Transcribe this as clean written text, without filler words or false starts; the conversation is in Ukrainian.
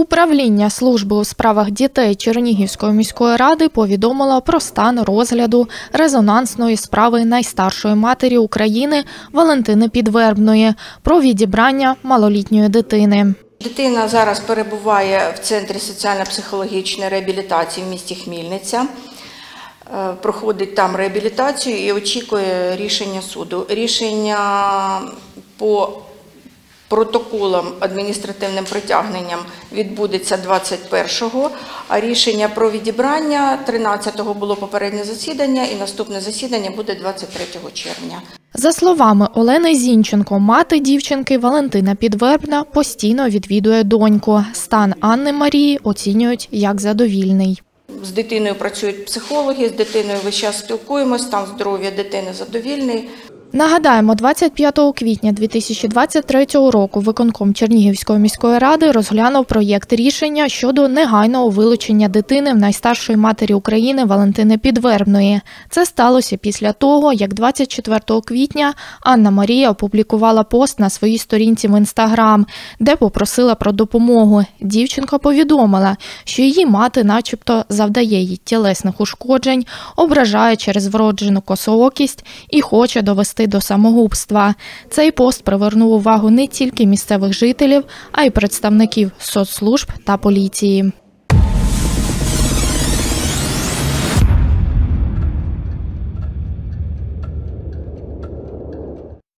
Управління служби у справах дітей Чернігівської міської ради повідомило про стан розгляду резонансної справи найстаршої матері України Валентини Підвербної про відібрання малолітньої дитини. Дитина зараз перебуває в Центрі соціально-психологічної реабілітації в місті Хмільниця. Проходить там реабілітацію і очікує рішення суду. Рішення по протоколам адміністративним притягненням відбудеться 21-го, а рішення про відібрання 13-го було попереднє засідання і наступне засідання буде 23 червня. За словами Олени Зінченко, мати дівчинки Валентина Підвербна постійно відвідує доньку. Стан Анни Марії оцінюють як задовільний. З дитиною працюють психологи, з дитиною весь час спілкуємось, стан здоров'я дитини задовільний. Нагадаємо, 25 квітня 2023 року виконком Чернігівської міської ради розглянув проєкт рішення щодо негайного вилучення дитини в найстаршої матері України Валентини Підвербної. Це сталося після того, як 24 квітня Анна Марія опублікувала пост на своїй сторінці в Інстаграм, де попросила про допомогу. Дівчинка повідомила, що її мати начебто завдає їй тілесних ушкоджень, ображає через вроджену косоокість і хоче довести до самогубства. Цей пост привернув увагу не тільки місцевих жителів, а й представників соцслужб та поліції.